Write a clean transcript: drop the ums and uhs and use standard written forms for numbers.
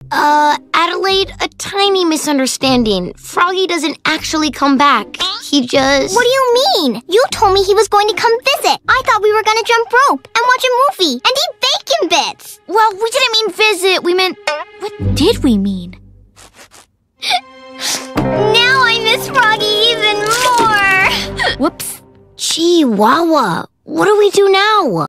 Adelaide, a tiny misunderstanding. Froggy doesn't actually come back. He just... What do you mean? You told me he was going to come visit. I thought we were going to jump rope and watch a movie and eat bacon bits. Well, we didn't mean visit. We meant... What did we mean? Now I miss Froggy even more. Whoops. Chihuahua. What do we do now?